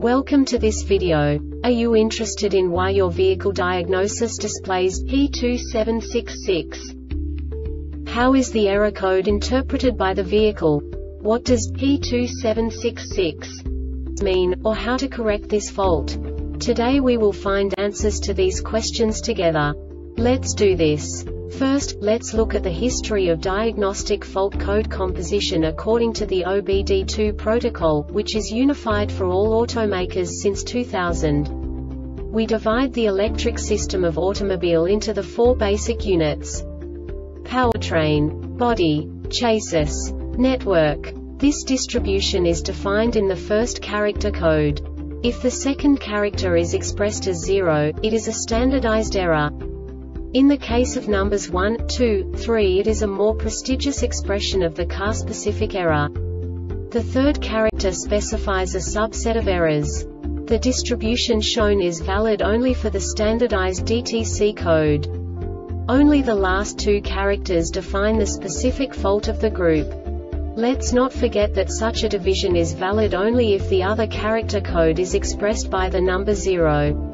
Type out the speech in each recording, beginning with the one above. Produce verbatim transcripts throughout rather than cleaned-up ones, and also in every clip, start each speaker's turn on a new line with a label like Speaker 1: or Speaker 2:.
Speaker 1: Welcome to this video. Are you interested in why your vehicle diagnosis displays P two seven six six? How is the error code interpreted by the vehicle? What does P two seven six six mean, or how to correct this fault? Today we will find answers to these questions together. Let's do this. First, let's look at the history of diagnostic fault code composition according to the O B D two protocol, which is unified for all automakers since two thousand. We divide the electric system of automobile into the four basic units: powertrain, body, chassis, network. This distribution is defined in the first character code. If the second character is expressed as zero, it is a standardized error. In the case of numbers one, two, three, it is a more prestigious expression of the car-specific error. The third character specifies a subset of errors. The distribution shown is valid only for the standardized D T C code. Only the last two characters define the specific fault of the group. Let's not forget that such a division is valid only if the other character code is expressed by the number zero.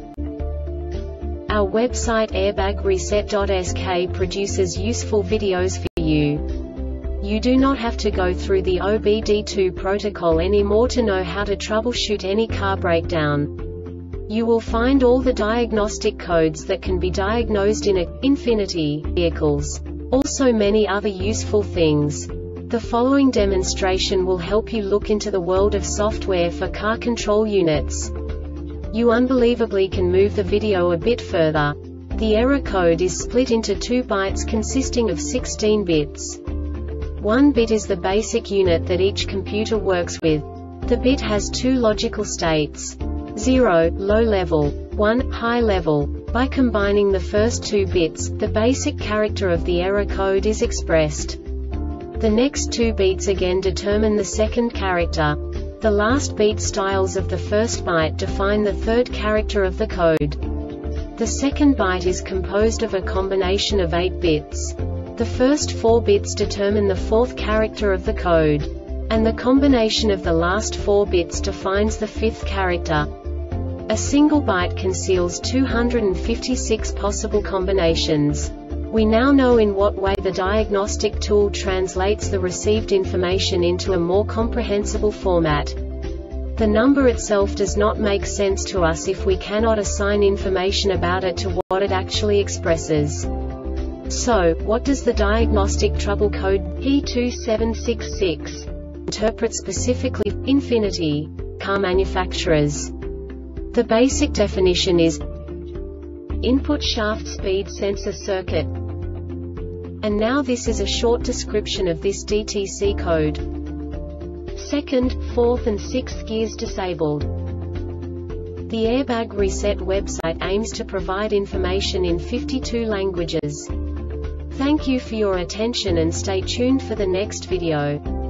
Speaker 1: Our website airbag reset dot S K produces useful videos for you. You do not have to go through the O B D two protocol anymore to know how to troubleshoot any car breakdown. You will find all the diagnostic codes that can be diagnosed in a Infiniti vehicles. Also many other useful things. The following demonstration will help you look into the world of software for car control units. You unbelievably can move the video a bit further. The error code is split into two bytes consisting of sixteen bits. One bit is the basic unit that each computer works with. The bit has two logical states: zero, low level, one, high level. By combining the first two bits, the basic character of the error code is expressed. The next two beats again determine the second character. The last beat styles of the first byte define the third character of the code. The second byte is composed of a combination of eight bits. The first four bits determine the fourth character of the code. And the combination of the last four bits defines the fifth character. A single byte conceals two hundred fifty-six possible combinations. We now know in what way the diagnostic tool translates the received information into a more comprehensible format. The number itself does not make sense to us if we cannot assign information about it to what it actually expresses. So, what does the diagnostic trouble code P two seven six six interpret specifically for Infiniti car manufacturers? The basic definition is input shaft speed sensor circuit. And now this is a short description of this D T C code. Second, fourth and sixth gears disabled. The Airbag Reset website aims to provide information in fifty-two languages. Thank you for your attention and stay tuned for the next video.